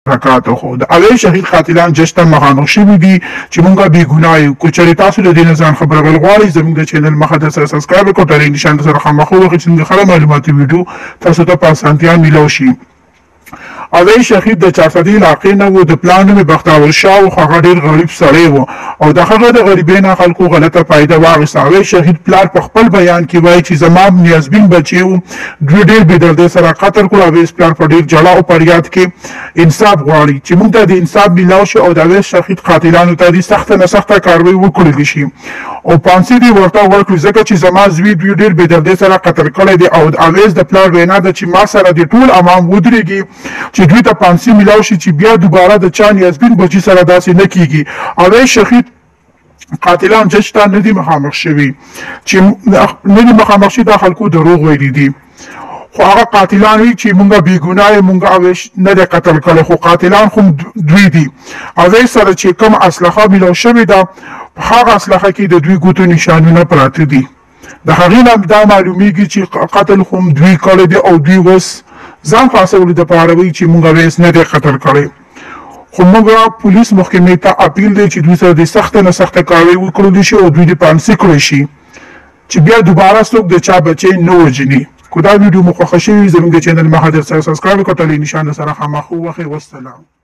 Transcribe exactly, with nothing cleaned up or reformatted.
برکاته خو د اوی شهید قاتلان جشن مخامخ شوي دي چې مونږه بې ګناه یو. که چېرې تاسو د دې نه ځان خبرول غواړئ زموږ د چینل مخه د سره سبسکرایب وکړئ، ټاله نشان سره خامخا ووهئ چې زموږ هره معلوماتي ویډیو تاسو ته په اسانتیا میلاو شي. اوی شهید د چارسدي علاقې نه و، د پلار نوم یې بختاور شاه و، خو هغه ډېر غریب سړی و او د هغه د غریبۍ نه خلکو غلطه فایده واخیسته. اوی شهید پلار په خپل بیان کې وایي چې زما نیازبین بچی و دوی ډېر بې دردۍ سره قتل کړو. اوی پلار په ډېر ژړا او فریاد کې انصاف غواړي چې موږ ته د انصاف میلاو شي او د اوی شهید قاتلانو ته دې سخته نه سخته کاروي وکړل شي او پانسي دې ورته ورکړي، ځکه چې زما زوی دوی ډېر بې دردۍ سره قتل کړی دی او د اویس د پلار وینا ده چې ما سره د ټول عوام ودرېږي چې دوی ته پانسي میلاو شي چې بیا دوباره د چا نیازبین بچي سره داسې نه کیږي. اوی شهید قاتلان جج ته نه دي مخامخ شوي چې نه دي مخامخ شي، دا خلکو دروغ ویلي دي، خو هغه قاتلان وي چې مونږه بې ګناه یې، مونږه اوی نه دی قتل کړی، خو قاتلان خو دوی دي. اوی سره چې کوم اسلحه میلاو شوې ده په هغه اسلحه کې د دوی ګوتو نشانونه پراته دي. د هغې نه دا معلومیږي چې قتل خو دوی کړی دی او دوی اوس ځان خلاصولو دپاره وایي چې مونږ اویس نه دی قتل کړی. خو موږ پولیس محکمې ته اپیل دی چې دوی سره د سخته نه سخته کاروي وکړل شي او دوی د پانسي کړی شي چې بیا دوباره څوک د چا بچی نه وژني. که دا ویډیو مو خوښه شوي زموږ د چینل مخه در سره سبسکرایب وکړئ، ټاله نشان سره خامخا ووهئ. والسلام.